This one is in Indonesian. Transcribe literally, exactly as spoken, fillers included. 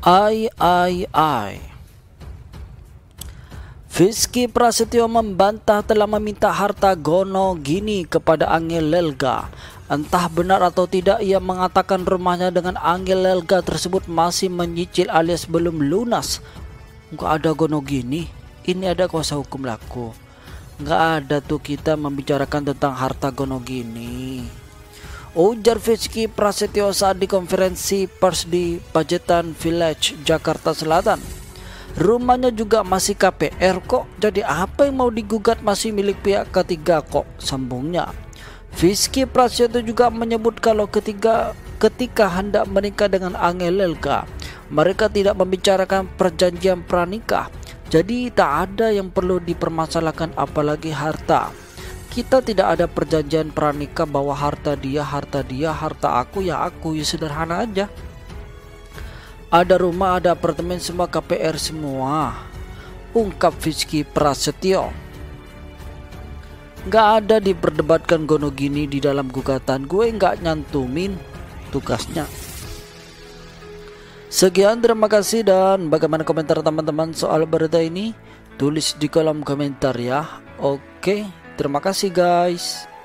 Ai ai ai. Fizky Prasetyo membantah telah meminta harta Gono Gini kepada Angel Lelga. Entah benar atau tidak, ia mengatakan rumahnya dengan Angel Lelga tersebut masih menyicil alias belum lunas. Nggak ada Gono Gini, ini ada kuasa hukum laku. Nggak ada tuh kita membicarakan tentang harta Gono Gini, ujar Fizky Prasetyo saat di konferensi pers di Pajetan Village, Jakarta Selatan. Rumahnya juga masih K P R kok, jadi apa yang mau digugat masih milik pihak ketiga kok, sambungnya. Fizky Prasetyo juga menyebut kalau ketiga ketika hendak menikah dengan Angel Lelga, mereka tidak membicarakan perjanjian pranikah, jadi tak ada yang perlu dipermasalahkan apalagi harta. Kita tidak ada perjanjian pranikah bahwa harta dia, harta dia, harta aku ya aku, ya sederhana aja. Ada rumah, ada apartemen, semua K P R semua, ungkap Fizky Prasetyo. Gak ada diperdebatkan Gono Gini di dalam gugatan, gue gak nyantumin tugasnya. Sekian, terima kasih, dan bagaimana komentar teman-teman soal berita ini? Tulis di kolom komentar ya. Oke, terima kasih guys.